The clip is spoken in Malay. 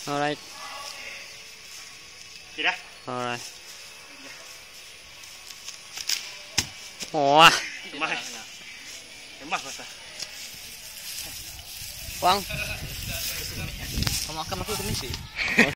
Alright. Kira. Alright. Wah. Kemah masa. Bang. Kamu akan masuk ke misi.